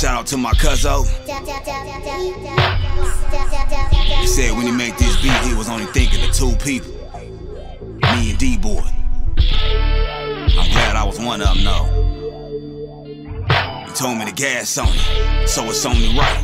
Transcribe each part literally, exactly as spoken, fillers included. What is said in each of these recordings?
Shout out to my cuzzo. He said when he made this beat, he was only thinking of two people, me and D-Boy. I'm glad I was one of them, though. He told me to gas on it, so it's only right.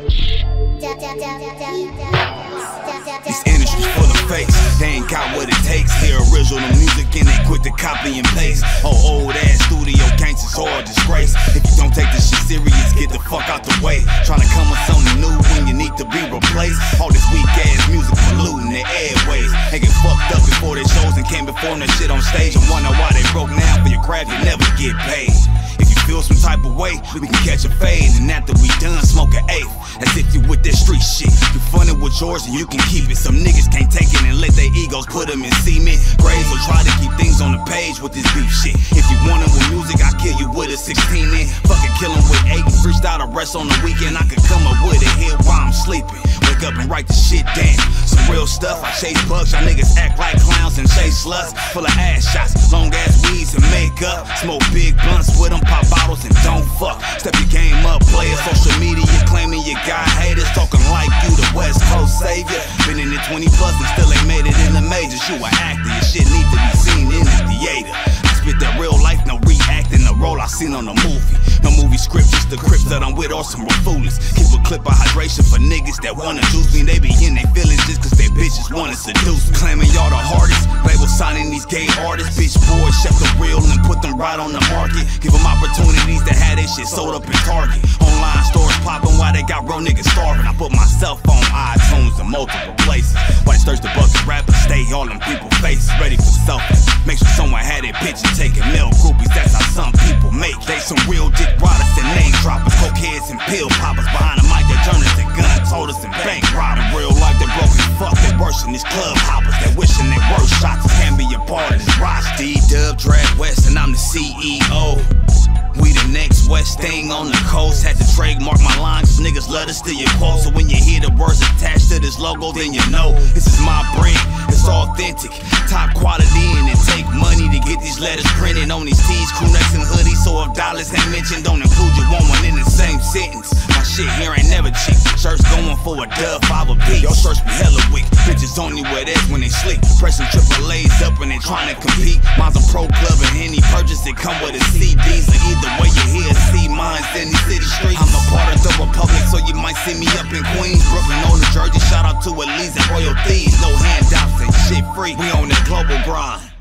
This industry's full of fakes, they ain't got what it takes. Hear original music and they quick to copy and paste. Oh, old ass studio gangsters all disgrace. If you don't take this shit serious, get the fuck out the way. Tryna come with something new when you need to be replaced. All this weak ass music polluting the airways. They get fucked up before their shows and can't perform that shit on stage and wonder why they broke now for your craft, you never get paid. If you feel some type of way, we can catch a fade, and after we done, smoke an eighth. As if you with that street shit. You funnin' with yours and you can keep it. Some niggas can't take it and let their egos put them in cement graves, or try to keep things on the page with this beef shit. If you want it with music, I'll kill you with a sixteen in. Fucking kill him with eight and freestyle the rest on the weekend. I could come up with a hit while I'm sleeping. Wake up and write the shit down. Some real stuff, I chase bugs. Y'all niggas act like clowns and chase sluts. Full of ass shots, long ass weeds and makeup. Smoke big blunts with them, pop bottles and don't fuck. Step your game up, player. Social media claiming you got haters, talking like you the West Coast savior. Been in it twenty plus and still ain't made it in the majors. You an actor, your shit need to be seen in the theater. I spit that real life, no reacting the role I seen on a movie. No movie script, just the crips that I'm with or some refoolies. Keep a clip of hydration for niggas that wanna juice me. They be in their feelings just cause they bitches wanna seduce. Claiming y'all the hardest, label signing these gay artists. Bitch boys, chef the real and put them right on the market. Give them opportunities to have their shit sold up in Target. Online stores popping while they got real niggas starving. I put myself on iTunes in multiple places. White thirsty bucket rappers, stay all them people faces. Ready for something, make sure someone had their picture taken. Male groupies, that's how some people make. They some real dick riders and name droppers, cokeheads and pill poppers. Behind the mic, they turn into gun toters and bank robbers. In real life, they broken fuck, they worse than these club hoppers. They wishing they were shots can be a part of this roster. D-Dub, Drag West, and I'm the C E O. We the next West thing on the coast. Had to trademark my lines, niggas love to steal your quotes. So when you hear the words attached to this logo, then you know this is my brand, it's authentic, top quality, and it take money to get these letters printed on these tees, crew necks and hoodies. So if dollars ain't mentioned, don't include you want one in the same sentence. My shit here ain't never cheap, shirts going for a dub, five a piece. Your shirts be hella weak, bitches only wear that when they sleep. Pressing triple A's up when they trying to compete. Mine's a pro club and any purchase it come with a C D. So either way you hear see mines in these city streets. I'm a part of the Republic, so you might see me up in Queens, Brooklyn, or New Jersey. Shout out to Elise and Royal Thieves. No handouts and shit free. We on that global grind.